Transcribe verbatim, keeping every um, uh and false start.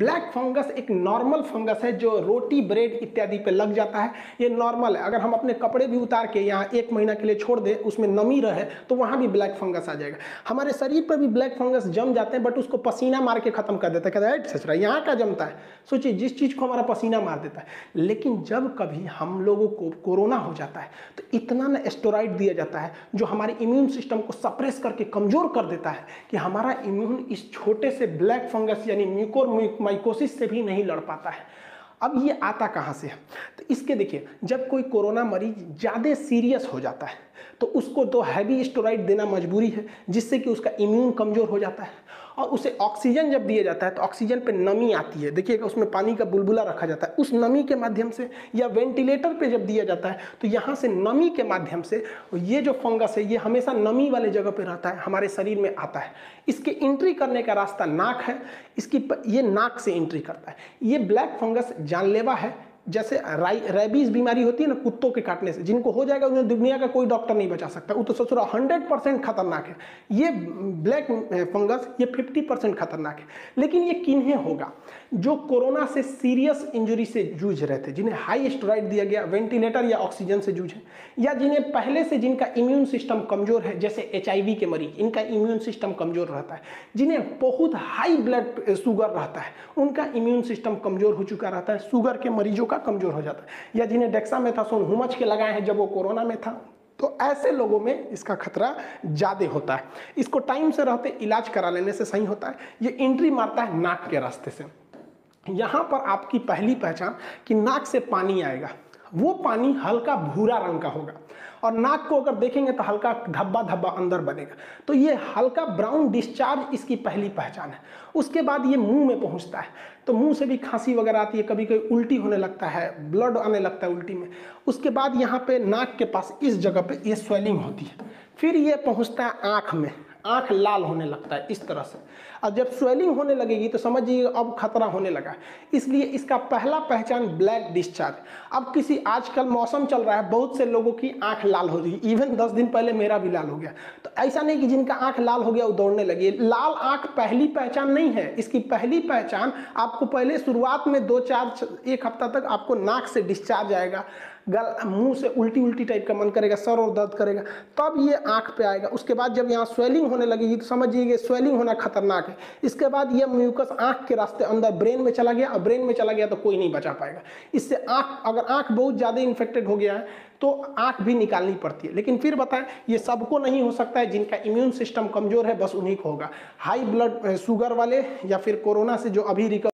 Black fungus एक normal fungus है जो रोटी, ब्रेड इत्यादि पे लग जाता है। ये नॉर्मल है। अगर हम अपने कपड़े भी उतार के यहाँ एक महीना के लिए छोड़ दें, उसमें नमी रहे, तो वहाँ भी ब्लैक फंगस आ जाएगा। हमारे शरीर पर भी ब्लैक फंगस जम जाते हैं, बट उसको पसीना मार के खत्म कर देता है। कहता है सच रहा, यहाँ का जमता है। सोचिए, जिस चीज़ को हमारा पसीना मार देता है। लेकिन जब कभी हम लोगों को कोरोना हो जाता है तो इतना ना स्टेरॉइड दिया जाता है जो हमारे इम्यून सिस्टम को सप्रेस करके कमजोर कर देता है कि हमारा इम्यून इस छोटे से ब्लैक फंगस यानी म्यूकोरमाइकोसिस से भी नहीं लड़ पाता है। अब ये आता कहाँ से है? तो इसके देखिए, जब कोई कोरोना मरीज ज़्यादा सीरियस हो जाता है तो उसको तो हैवी स्टेरॉइड देना मजबूरी है, जिससे कि उसका इम्यून कमज़ोर हो जाता है। और उसे ऑक्सीजन जब दिया जाता है तो ऑक्सीजन पे नमी आती है। देखिएगा, उसमें पानी का बुलबुला रखा जाता है, उस नमी के माध्यम से, या वेंटिलेटर पे जब दिया जाता है तो यहाँ से नमी के माध्यम से ये जो फंगस है ये हमेशा नमी वाले जगह पे रहता है, हमारे शरीर में आता है। इसके एंट्री करने का रास्ता नाक है, इसकी ये नाक से एंट्री करता है। ये ब्लैक फंगस जानलेवा है। जैसे रेबीज बीमारी होती है ना कुत्तों के काटने से, जिनको हो जाएगा उन्हें दुनिया का कोई डॉक्टर नहीं बचा सकता, वो तो ससुरा हंड्रेड परसेंट खतरनाक है। ये ब्लैक फंगस ये फिफ्टी परसेंट खतरनाक है। लेकिन ये किन्हें होगा? जो कोरोना से सीरियस इंजरी से जूझ रहे थे, जिन्हें हाई स्टेरॉइड दिया गया, वेंटिलेटर या ऑक्सीजन से जूझे, या जिन्हें पहले से जिनका इम्यून सिस्टम कमजोर है, जैसे एच आई वी के मरीज, इनका इम्यून सिस्टम कमजोर रहता है। जिन्हें बहुत हाई ब्लड शुगर रहता है, उनका इम्यून सिस्टम कमजोर हो चुका रहता है, शुगर के मरीजों का कमजोर हो जाता है। या जिन्हें डेक्सामेथासोन हुमच के लगाए हैं जब वो कोरोना में था, तो ऐसे लोगों में इसका खतरा ज़्यादा होता है। इसको टाइम से रहते इलाज करा लेने से सही होता है। ये एंट्री मारता है नाक के रास्ते से। यहाँ पर आपकी पहली पहचान कि नाक से पानी आएगा, वो पानी हल्का भूरा रंग का होगा, और नाक को अगर देखेंगे तो हल्का धब्बा धब्बा अंदर बनेगा। तो ये हल्का ब्राउन डिस्चार्ज इसकी पहली पहचान है। उसके बाद ये मुंह में पहुंचता है, तो मुंह से भी खांसी वगैरह आती है, कभी कभी उल्टी होने लगता है, ब्लड आने लगता है उल्टी में। उसके बाद यहाँ पे नाक के पास इस जगह पे ये स्वेलिंग होती है। फिर ये पहुँचता है आँख में, आँख लाल होने लगता है इस तरह से। और जब स्वेलिंग होने लगेगी तो समझिए अब खतरा होने लगा। इसलिए इसका पहला पहचान ब्लैक डिस्चार्ज। अब किसी आजकल मौसम चल रहा है, बहुत से लोगों की आंख लाल हो रही है। इवन दस दिन पहले मेरा भी लाल हो गया। तो ऐसा नहीं कि जिनका आंख लाल हो गया वो दौड़ने लगी। लाल आंख पहली पहचान नहीं है। इसकी पहली पहचान आपको पहले शुरुआत में दो चार एक हफ्ता तक आपको नाक से डिस्चार्ज आएगा, गल मुंह से उल्टी उल्टी टाइप का मन करेगा, सर और दर्द करेगा, तब ये आंख पे आएगा। उसके बाद जब यहाँ स्वेलिंग होने लगेगी तो समझिए स्वेलिंग होना खतरनाक है। इसके बाद ये म्यूकस आंख के रास्ते अंदर ब्रेन में चला गया, और ब्रेन में चला गया तो कोई नहीं बचा पाएगा। इससे आंख, अगर आंख बहुत ज़्यादा इन्फेक्टेड हो गया है तो आंख भी निकालनी पड़ती है। लेकिन फिर बताएं, ये सबको नहीं हो सकता है। जिनका इम्यून सिस्टम कमजोर है बस उन्हीं को होगा। हाई ब्लड शुगर वाले, या फिर कोरोना से जो अभी रिकवर